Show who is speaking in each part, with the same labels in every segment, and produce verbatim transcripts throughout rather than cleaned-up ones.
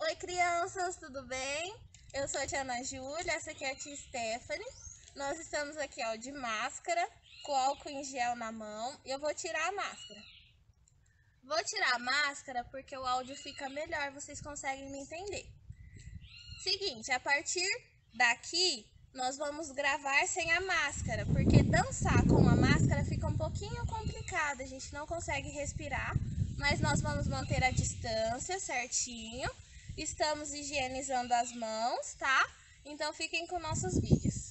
Speaker 1: Oi, crianças, tudo bem? Eu sou a tia Ana Júlia, essa aqui é a tia Stephanie. Nós estamos aqui, ó, de máscara, com álcool em gel na mão, e eu vou tirar a máscara. Vou tirar a máscara porque o áudio fica melhor, vocês conseguem me entender. Seguinte, a partir daqui, nós vamos gravar sem a máscara, porque dançar com a máscara fica um pouquinho complicado, a gente não consegue respirar, mas nós vamos manter a distância certinho. Estamos higienizando as mãos, tá? Então fiquem com nossos vídeos.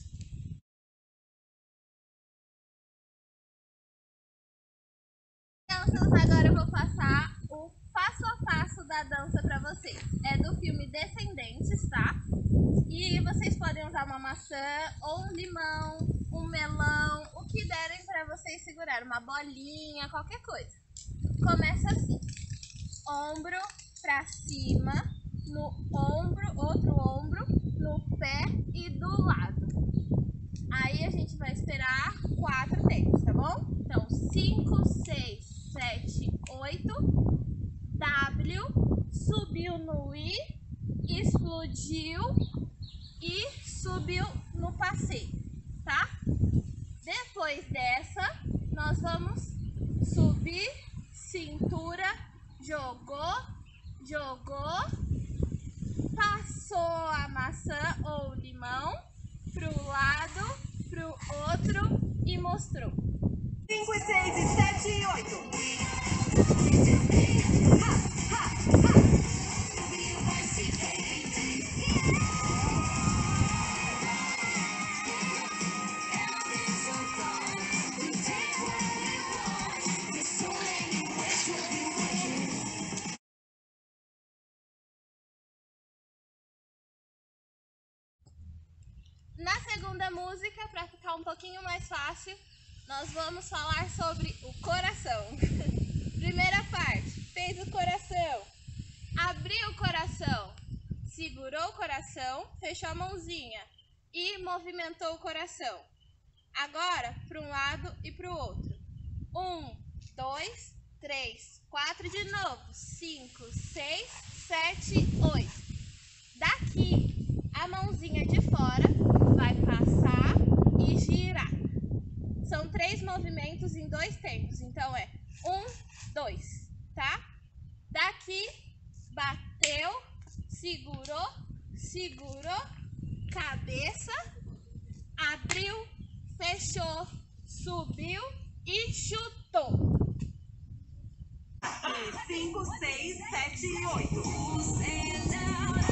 Speaker 1: Crianças, agora eu vou passar o passo a passo da dança para vocês. É do filme Descendentes, tá? E vocês podem usar uma maçã ou um limão, um melão, o que derem para vocês segurar, uma bolinha, qualquer coisa. Começa assim, ombro para cima, no ombro, outro ombro, no pé e do lado. Aí a gente vai esperar quatro tempos, tá bom? Então, cinco, seis, sete, oito. W, subiu no I, explodiu e subiu no passeio, tá? Depois dessa, nós vamos subir, cintura, jogou, jogou, passou a maçã ou limão pro lado, pro outro e mostrou.
Speaker 2: cinco, seis, sete e oito.
Speaker 1: Na segunda música, para ficar um pouquinho mais fácil, nós vamos falar sobre o coração. Primeira parte, fez o coração, abriu o coração, segurou o coração, fechou a mãozinha e movimentou o coração. Agora, para um lado e para o outro. Um, dois, três, quatro, de novo. Cinco, seis, sete, oito. Daqui, a mãozinha de fora vai passar e girar. São três movimentos em dois tempos, então é um, dois, tá? Daqui, bateu, segurou, segurou, cabeça, abriu, fechou, subiu e chutou.
Speaker 2: cinco, seis, sete e oito.